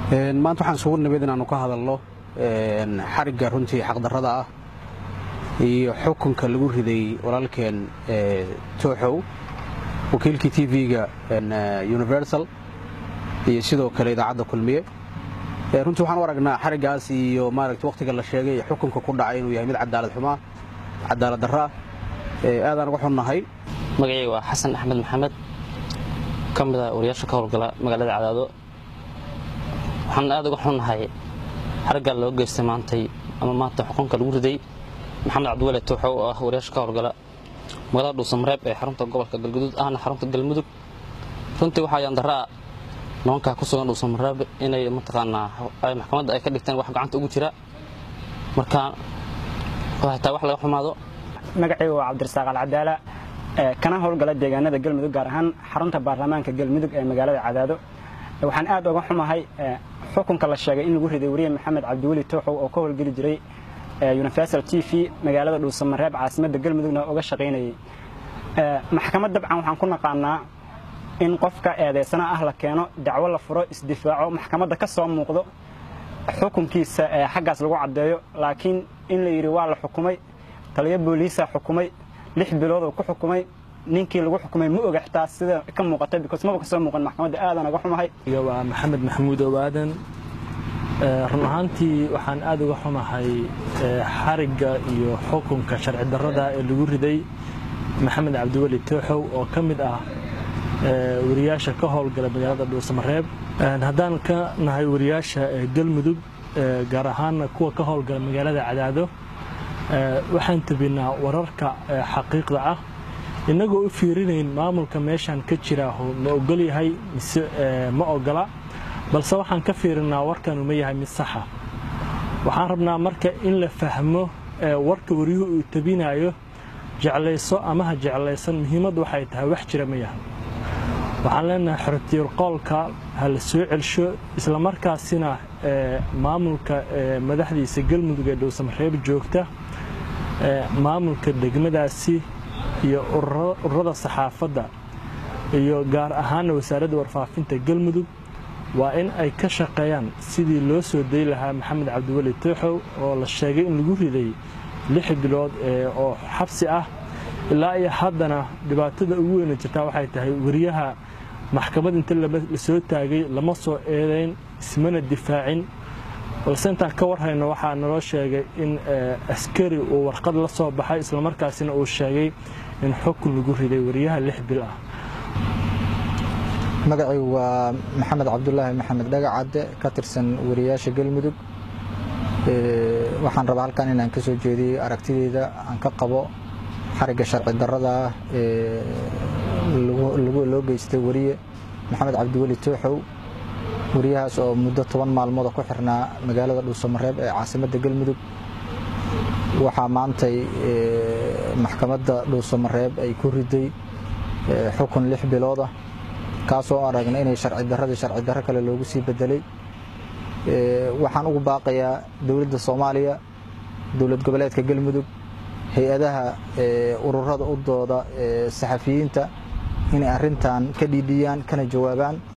maanta waxaan sugu nimid inaanu ka hadalno xariga runtii xaqdarrada ah iyo xukunka lagu riday walaalkeen Tooxow wakiilkii TV-ga Universal iyo sidoo kale idaacadda Kulmiye. runtii waxaan u aragnaa xarigaas iyo maaragtay waqtiga la sheegay xukunka ku dhacay inuu yahay mid cadaalad darro aadaan uga xunnahay. magacaygu waa Xasan Axmed Maxamed kamid ah wariyaasha ka howlgala magaalada Cadaado. waxaan aad uga xunnahay xariga loo geystay maanta xukunka lagu riday Maxamed Cabdiweli Tooxow oo ah wariyaasha ka howlgala magaalada Dhuusamareeb ee xarunta gobolka Galgaduud ahna xarunta Galmudug. runtii waxa ayaan daraa noonka ku sugan Dhuusamareeb inay ay maxkamadda ay ka dhigteen wax gacanta ugu jira marka waxa wax laga xumaado. magacaygu waa Cabdirasaaq Alcadaala kana howlgala deegaanada Galmudug gaar ahaan xarunta baarlamaanka Galmudug ee magaalada Cadaado. waxaan aad uga xumahay xukunka la sheegay in lagu riday wariye Maxamed Cabdiweli Tooxow oo ka howlgali jiray Universal TV magaalada Dhuusamareeb caasimadda Galmudugna uga shaqeynayay. maxkamadda dabcan waxaan ku naqaanaa in qofka eedeysana ah la keeno dacwo la furo isdifaaco maxkamadda ka soo muuqdo xukunkiisa xaggaas lagu cadeeyo, laakiin in la yiri waa la xukumay taliye booliisa xukumay 6 bilood oo ku xukumay ninkii lagu xukumay ma oga xitaa sida ka muuqatay because ma ka soo muuqan maxkamadda aadan uga xumahay. waa Maxamed Maxamuud Owaadan. run ahaantii waxaan aad uga xumahay xariga iyo xukunka sharci darrada ee lagu riday Maxamed Cabdiweli Tooxow oo kamid ah wariyaasha ka howlgala magaalada Dhuusamareeb. haddaan ka nahay wariyaasha Galmudug gaar ahaan kuwa ka howlgala magaalada Cadaado waxaan tabinaa wararka xaqiiqda ah inagoo u fiirinayn maamulka meeshan ka jira ma ogol yahay mise ma ogola, balse waxaan ka fiirinaa warkan uma yahay mid sax ah. waxaan rabnaa marka in la fahmo warka wariyuhu uu tabinayo jeclayso ama ha jeclaysan muhiimadu waxay tahay wax jira ma yahay. waxaan leenahay xorriyad qolka ha la soo celsho isla markaasina maamulka madaxdiisa Galmudug ee Dhuusamareeb joogta maamulka degmadaasi iyo ururada saxaafadda iyo gaar ahaan wasaaradda warfaafinta Galmudug waa in ay ka shaqeeyaan sidii loo soo deey lahaa Maxamed Cabdiweli Tooxow oo la sheegay in lagu riday 6 bilood oo xabsi ah. ilaa iyo haddana dhibaatada ugu weyn jirta waxay tahay wariyaha maxkamad inta la soo taagay lama soo eedeyn ismana difaacin, balse inta ka warhayno waxaa naloo sheegay in askari uu warqad la soo baxay isla markaasina uu sheegay in xukun lagu riday wariyaha 6 bil ah. magacaygu waa Maxamed Cabdullaahi Maxamed Dhagacade ka tirsan wariyaasha Galmudug. waxaan rabaa halkan inaan ka soo jeediyo aragtidayda aan ka qabo xariga sharci darrada loo geystay wariye Maxamed Cabdiweli Tooxow. wariyahaas oo muddo 10 maalmood ku xirnaa magaalada Dhuusamareeb ee caasimadda Galmudug. waxaa maantay maxkamadda Dhuusamareeb ay ku riday xukun 6 bilood ah kaasoo aragnay inay sharci darro kale loogu sii bedelay. waxaan ugu baaqayaa dawladda Soomaaliya, dawlad goboleedka Galmudug, hay'adaha ururada u dooda saxafiyiinta inay arrintan ka dhiidhiyaan kana jawaabaan.